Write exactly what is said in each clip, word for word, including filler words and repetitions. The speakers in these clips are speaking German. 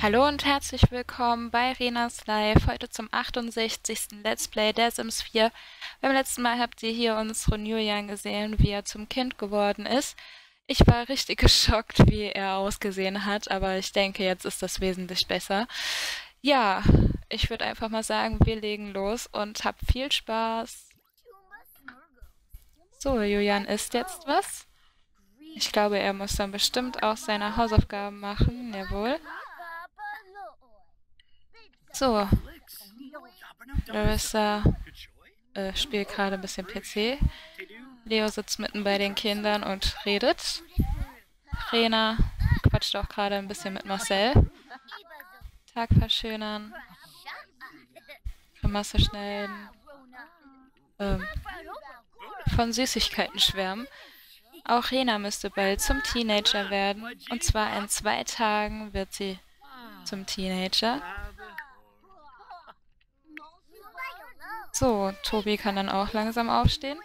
Hallo und herzlich willkommen bei Renas Live, heute zum achtundsechzigsten Let's Play der Sims vier. Beim letzten Mal habt ihr hier unseren Julian gesehen, wie er zum Kind geworden ist. Ich war richtig geschockt, wie er ausgesehen hat, aber ich denke, jetzt ist das wesentlich besser. Ja, ich würde einfach mal sagen, wir legen los und habt viel Spaß. So, Julian isst jetzt was. Ich glaube, er muss dann bestimmt auch seine Hausaufgaben machen, jawohl. So, Larissa äh, spielt gerade ein bisschen P C. Leo sitzt mitten bei den Kindern und redet. Rena quatscht auch gerade ein bisschen mit Marcel. Tag verschönern. Grimasse schneiden. Ähm, von Süßigkeiten schwärmen. Auch Rena müsste bald zum Teenager werden. Und zwar in zwei Tagen wird sie zum Teenager. So, Tobi kann dann auch langsam aufstehen.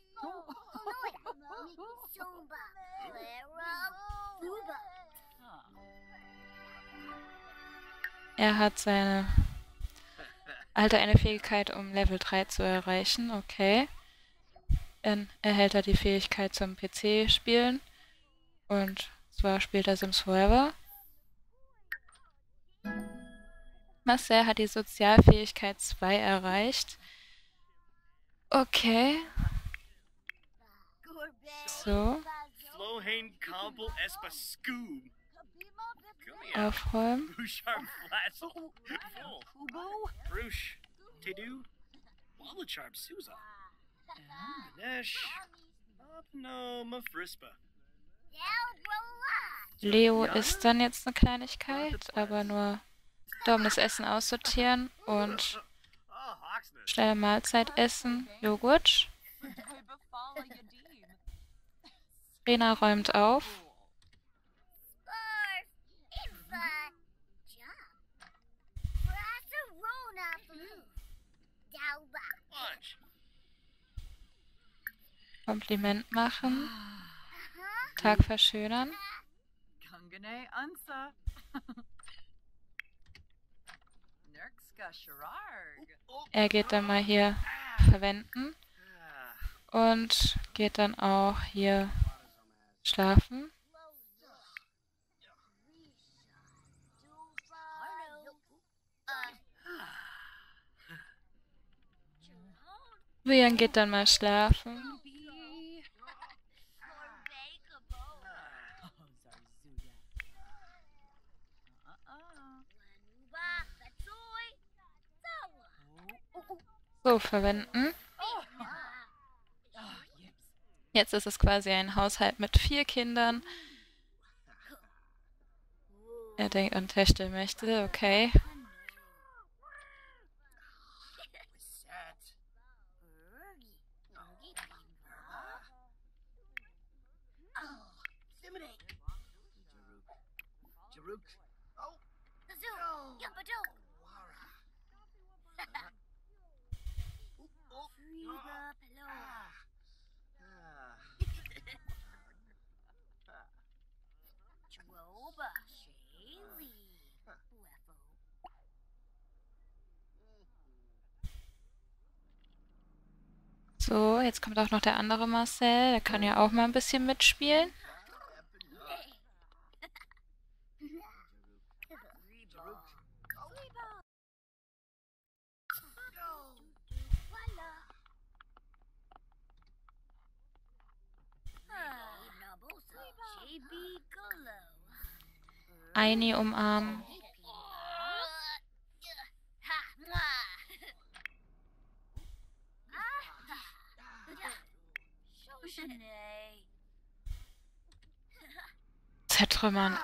Er hat seine Alter eine Fähigkeit, um Level drei zu erreichen. Okay. Dann erhält er die Fähigkeit zum P C spielen. Und zwar spielt er Sims Forever. Marcel hat die Sozialfähigkeit zwei erreicht. Okay. So. Aufräumen. Leo isst dann jetzt eine Kleinigkeit, aber nur da, um das Essen aussortieren und schnelle Mahlzeit essen. Joghurt. Rena räumt auf. Kompliment machen. Tag verschönern. Er geht dann mal hier verwenden und geht dann auch hier schlafen. Julian geht dann mal schlafen. So, verwenden. Jetzt ist es quasi ein Haushalt mit vier Kindern. Er denkt an Techtel möchte, okay. So, jetzt kommt auch noch der andere Marcel. Der kann ja auch mal ein bisschen mitspielen. Aini umarmen. Zertrümmern.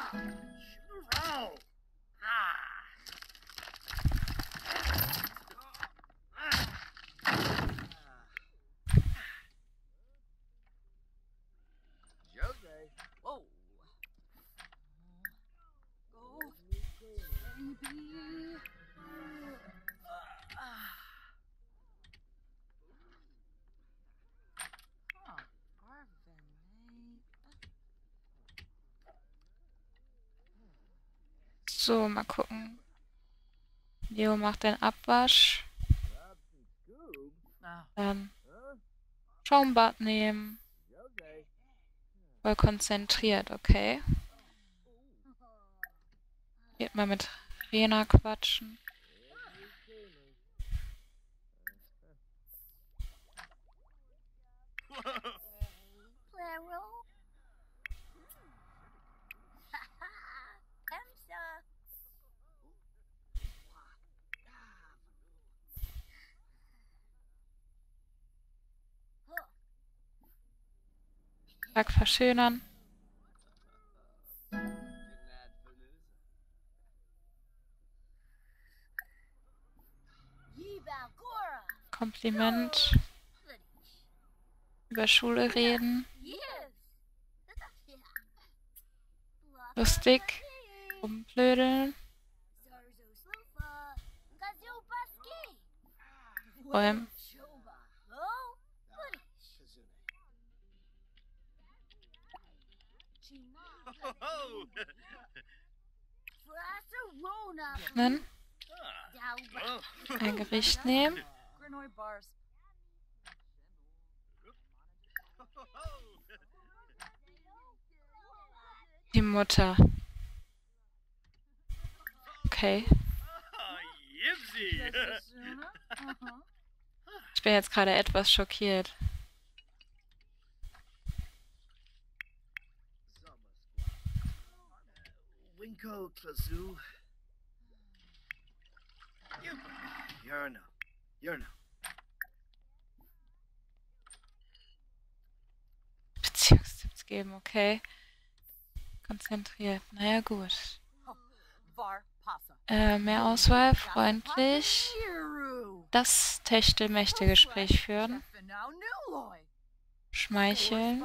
So, mal gucken. Leo macht den Abwasch. Dann Schaumbad nehmen. Voll konzentriert, okay. Geht mal mit Rena quatschen. Tag verschönern. Kompliment. Über Schule reden. Lustig. Rumblödeln. Räumen. Öffnen. Ein Gericht nehmen. Die Mutter. Okay. Ich bin jetzt gerade etwas schockiert. Winko Klazu. Yurno. Yurno. Beziehungstipps geben, okay. Konzentriert. Naja, gut. Äh, mehr Auswahl, freundlich. Das Techtelmächte-Gespräch führen. Schmeicheln.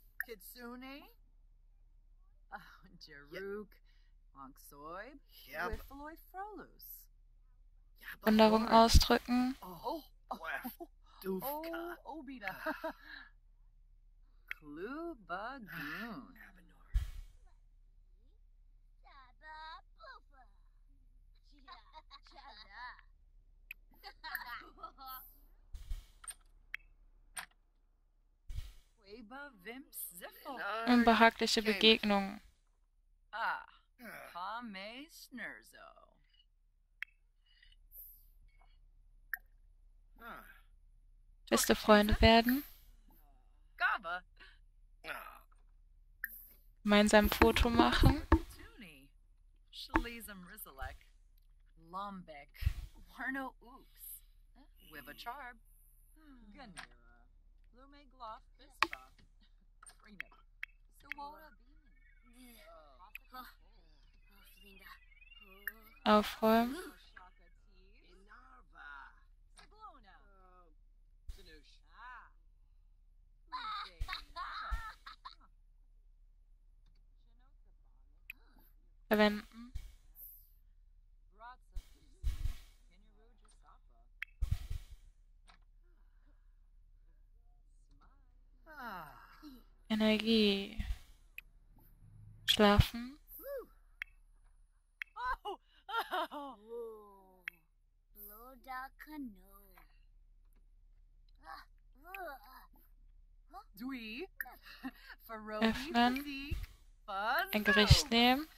Wunderung ausdrücken. Unbehagliche Begegnung. Beste Freunde werden. Gemeinsam ein Foto machen. Aufräumen. Verwenden. Energie. Schlafen. Öffnen. Ein Gericht nehmen.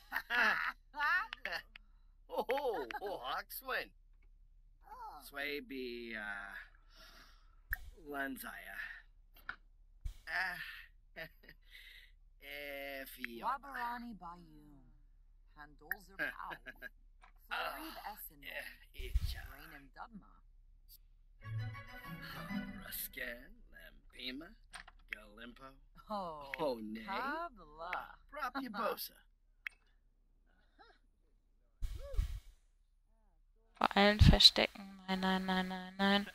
Oh, oh, oh, Oxwin. Swaybe, uh, Lanzaya. Ah, Effie. Wabarani Bayou. Handolzer Pow. Florib Essenor. Rainem Dubma. Ruscan, Lampima, Galimpo. Oh, Oh, nay. Kabla. Propyabosa. Vor allem verstecken. Nein, nein, nein, nein, nein.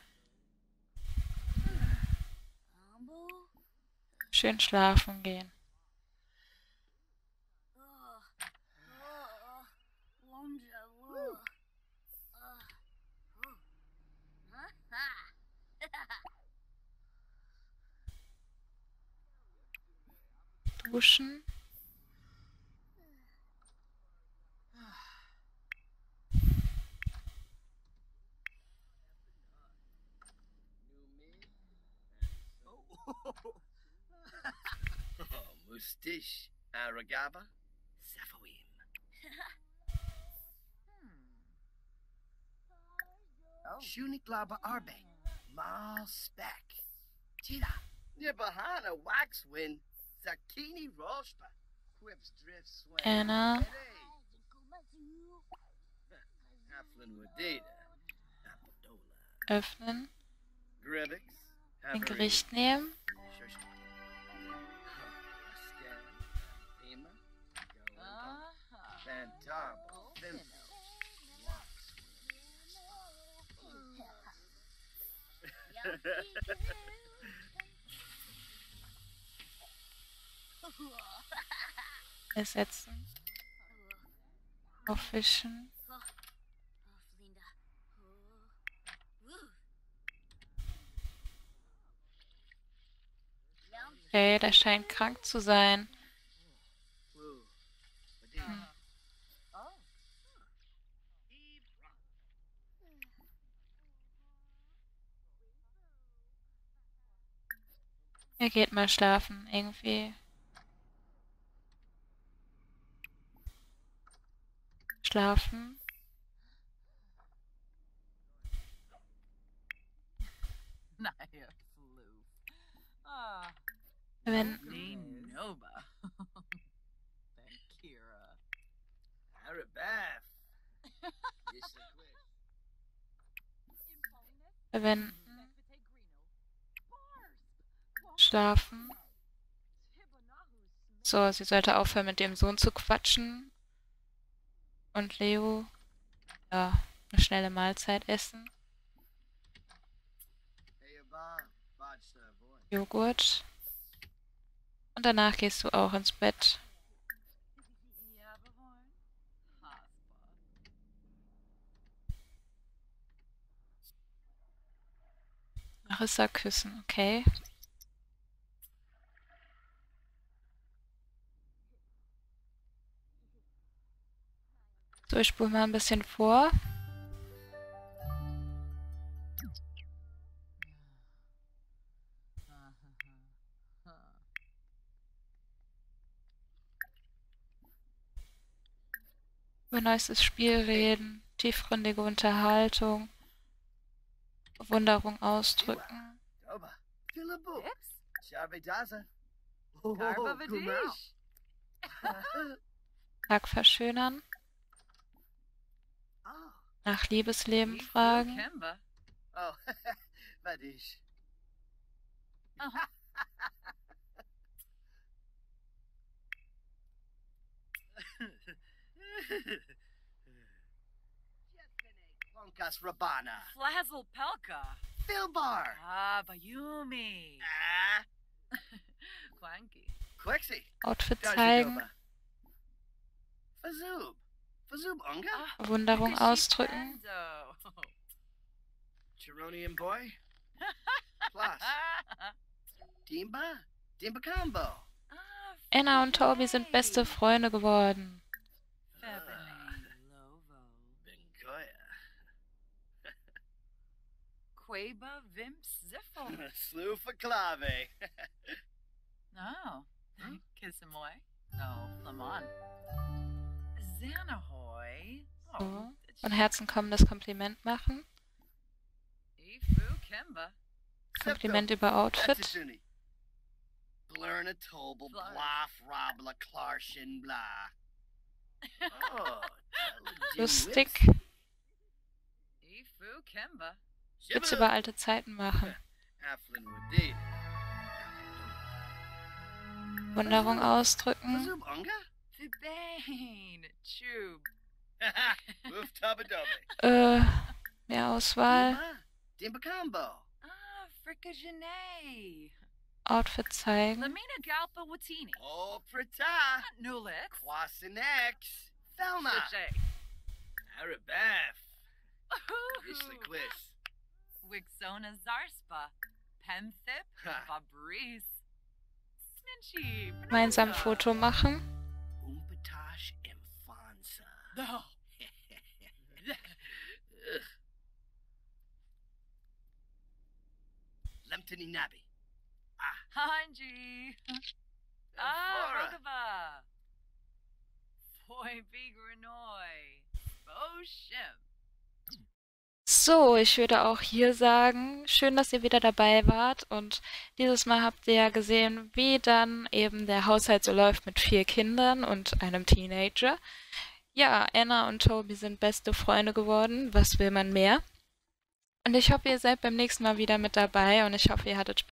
Schön schlafen gehen. Duschen. Oh, Mustish, Aragaba, Sephoim. Oh. Shuniklaba Arbe, Mal Spec. Tila, Nibahana Waxwin, Zakini Roshpa, Quips Drift Sway. Anna. Haflin Wadida, Apodola. Öffnen. Grevix, Ein Gericht nehmen. Ersetzen. Aufwischen. Okay, der scheint krank zu sein. Hm. Er geht mal schlafen, irgendwie. Schlafen. Naya flew. Ah. Verwenden. Nova. Then Kira. Arabaf. Verwenden. Schlafen. So, sie sollte aufhören, mit dem Sohn zu quatschen. Und Leo, ja, eine schnelle Mahlzeit essen. Joghurt. Und danach gehst du auch ins Bett. Marissa küssen, okay. So, ich spule mal ein bisschen vor. Über neuestes Spiel reden, tiefgründige Unterhaltung, Bewunderung ausdrücken. Tag verschönern. Nach Liebesleben fragen. Oh, Vadish. Lonkas Rabana. Flazzle Pelka. Filbar. Ah, Bayumi. Ah. Quanky. Quixie. Outfit zeigen. Fazoob. Fazoob Unga. Bewunderung ausdrücken. Chironian Boy. Plus. Dimba. Dimba Combo. Anna und Toby sind beste Freunde geworden. Quaba Vimps Ziffle. Slew for Clave. Oh. Kiss him away. Oh, Flamon. Xanahoy. So. Von Herzen kommendes Kompliment machen. Ifu Kemba. Kompliment über Outfit. Blurna Tobel, Blaf, Rabla, Klarshin, blah. Oh, Lustig. Ifu Kemba. Witz über alte Zeiten machen. Wunderung ausdrücken. äh, mehr Auswahl. Outfit zeigen. Lamina Galpa Watini. Oh, Prata. Nulit. Quasinex. Thelma. Arabaf. Ishli Quiz. Wixona Zarspa. Penthip. Fabrice. Sminchi. Gemeinsam Foto machen. Umpatash Infanza. No. Lemtini Nabi. Ah. Hanji. Ah, Flora. Rogaba. Boy, big Renoi. Boshim. So, ich würde auch hier sagen, schön, dass ihr wieder dabei wart und dieses Mal habt ihr ja gesehen, wie dann eben der Haushalt so läuft mit vier Kindern und einem Teenager. Ja, Anna und Toby sind beste Freunde geworden, was will man mehr? Und ich hoffe, ihr seid beim nächsten Mal wieder mit dabei und ich hoffe, ihr hattet Spaß.